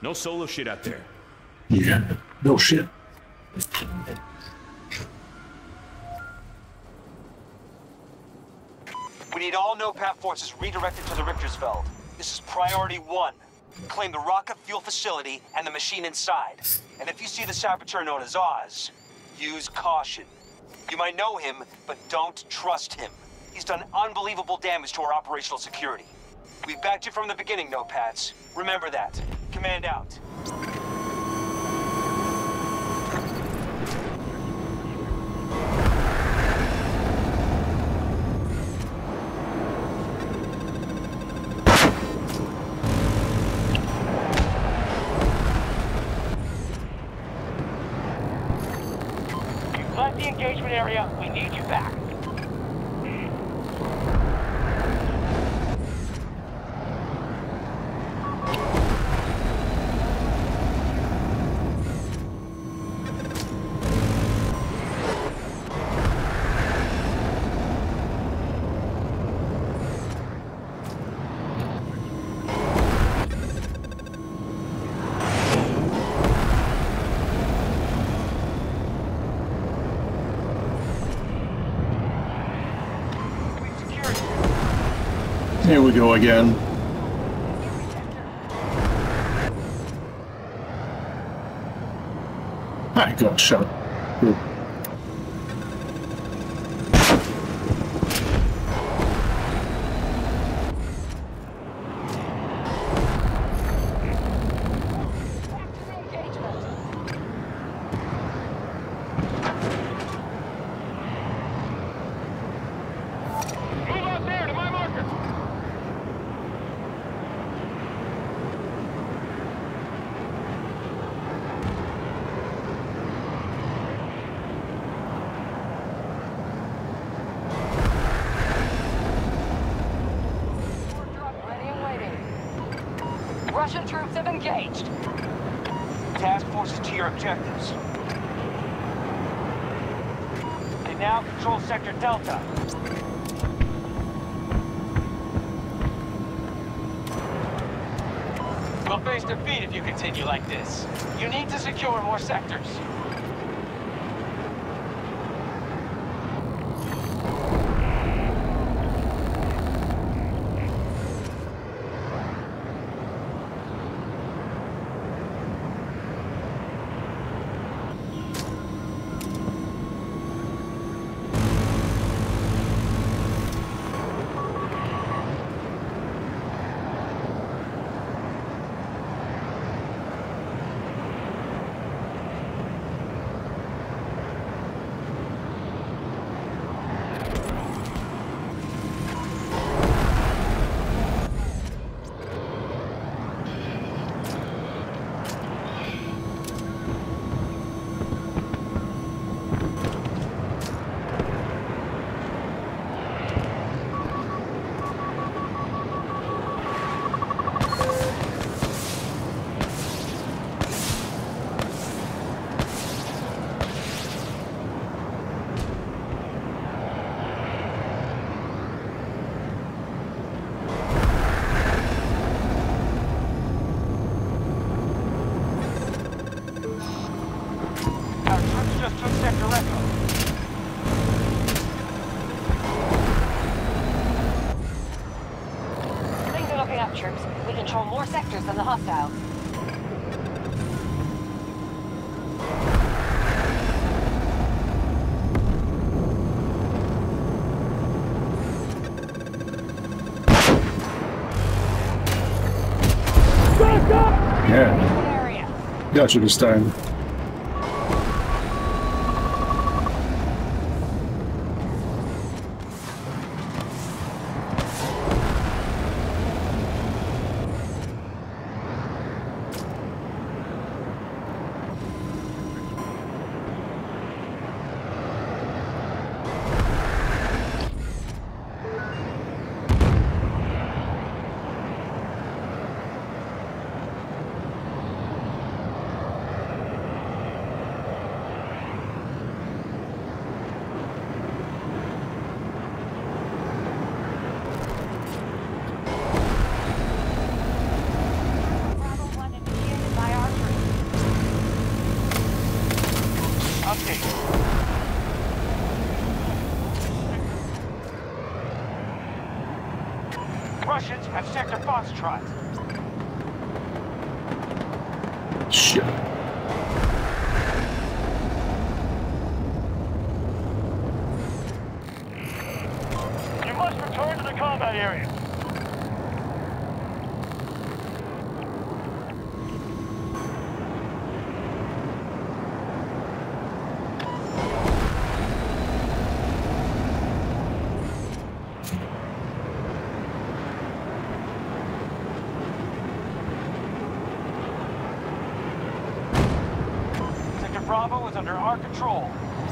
No solo shit out there. Yeah, no shit. We need all NOPAT forces redirected to the Richtersveld. This is priority 1. Claim the rocket fuel facility and the machine inside. And if you see the saboteur known as Oz, use caution. You might know him, but don't trust him. He's done unbelievable damage to our operational security. We've backed you from the beginning, NOPATs. Remember that. Command out. You've left the engagement area. We need you back. Here we go again. I got shot. Good. Move out there to my marker. Ready and waiting. Russian troops have engaged. Task forces to your objectives. They now control Sector Delta. We'll face defeat if you continue like this. You need to secure more sectors. Our troops just took Sector Echo. Things are looking up, troops. We control more sectors than the hostiles. Yeah, Area. got you this time. Russians have Sector Foxtrot. Shit. You must return to the combat area. Sector Bravo is under our control.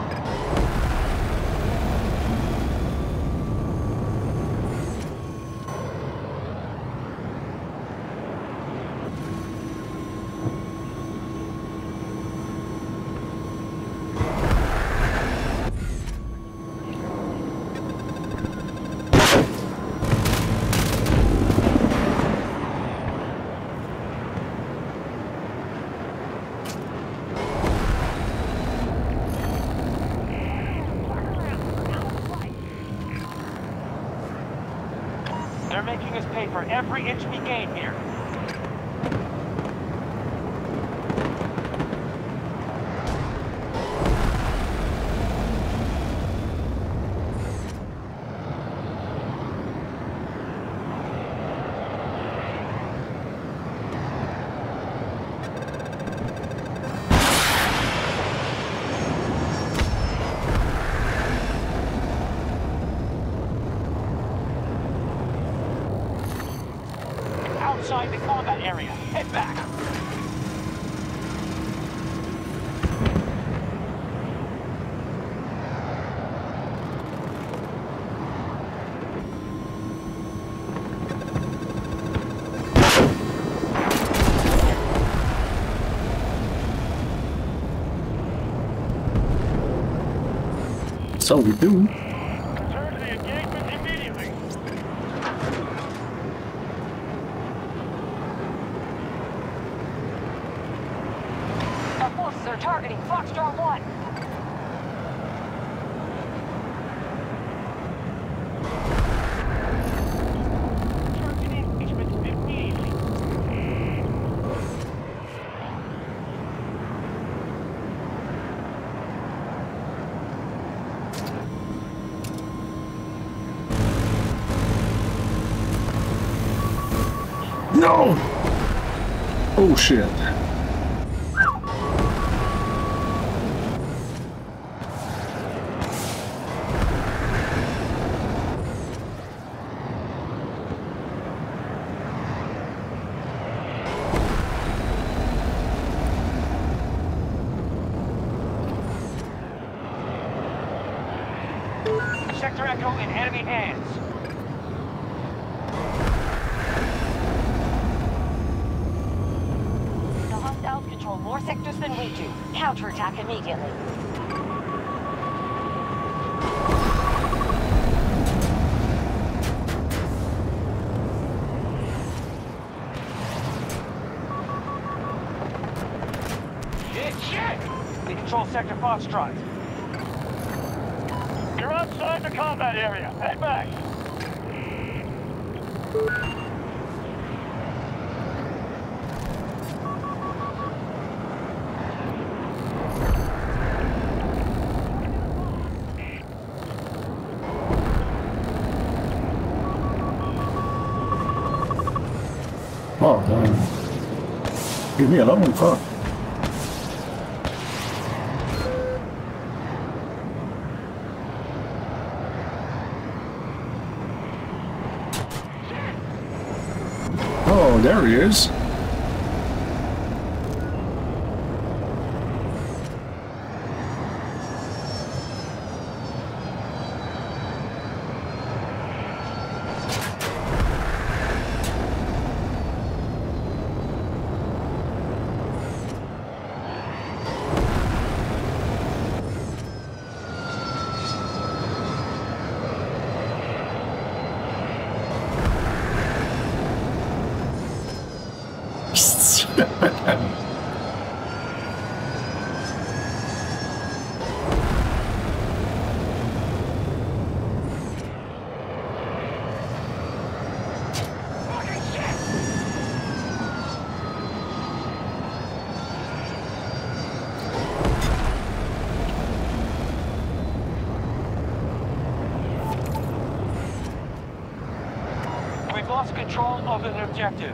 They're making us pay for every inch we gain here. Outside the combat area. Head back. That's all we do. Return to the engagement immediately. Our forces are targeting Foxtrot 1. Return to the engagement immediately. No! Oh shit. Sector Echo in enemy hands. The hostiles control more sectors than we do. Counterattack immediately. Shit! They control Sector Foxtrot. You're outside the combat area. Head back. Oh, leave me alone, fuck. Oh, there he is. lost control of an objective.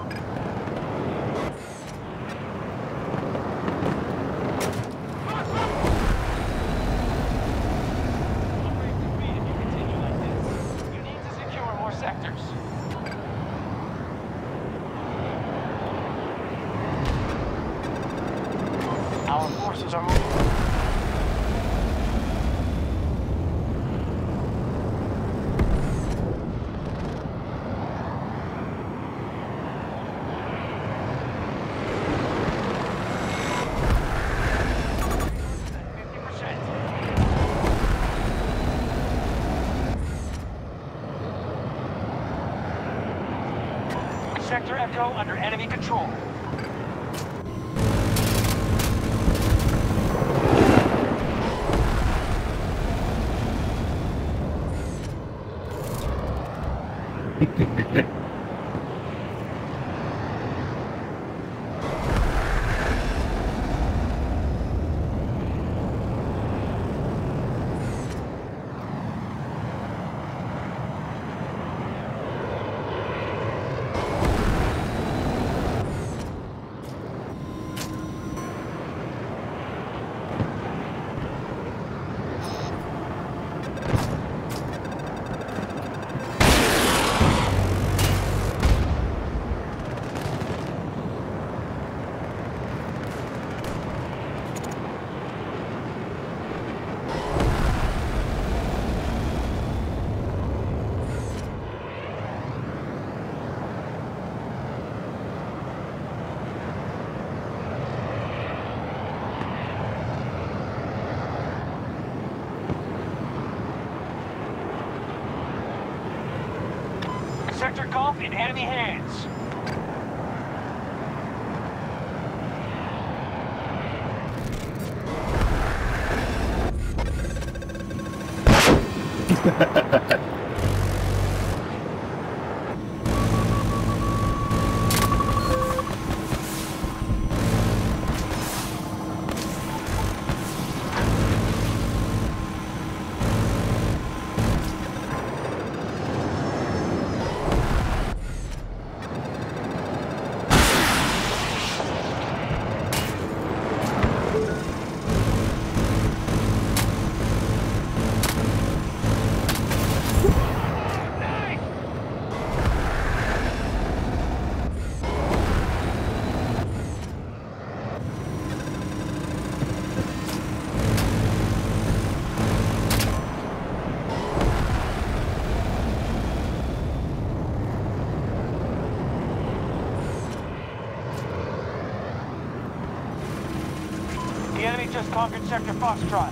Our forces are moving. Sector Echo under enemy control. Sector Golf in enemy hands. The enemy just conquered Sector Foxtrot.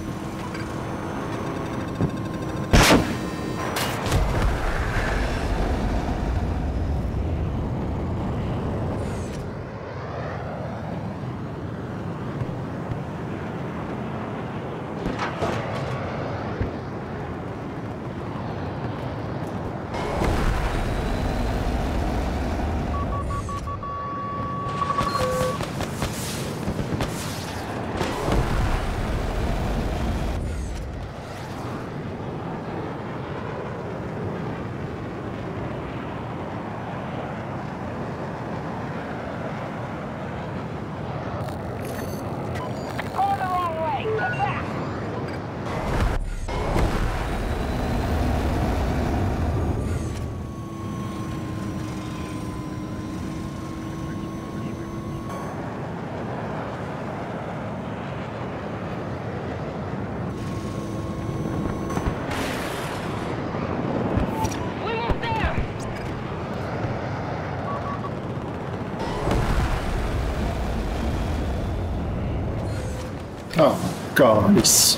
Oh, guys.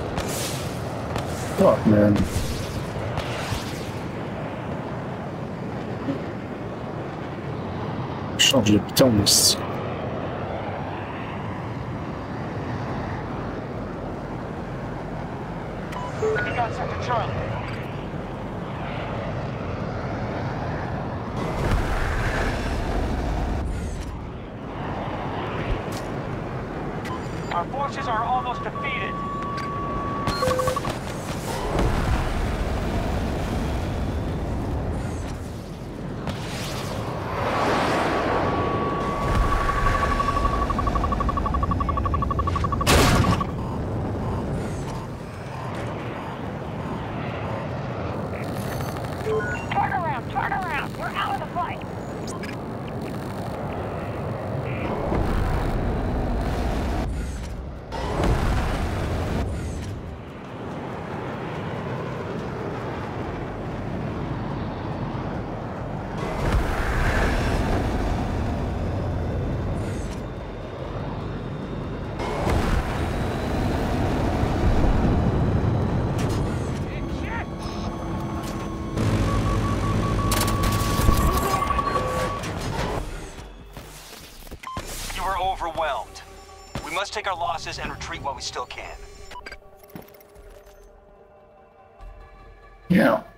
Fuck, man. Change de pitance. We got Sector Charlie. Our forces are almost defeated. Turn around, turn around. We're out of the fight. Overwhelmed. We must take our losses and retreat while we still can. Yeah.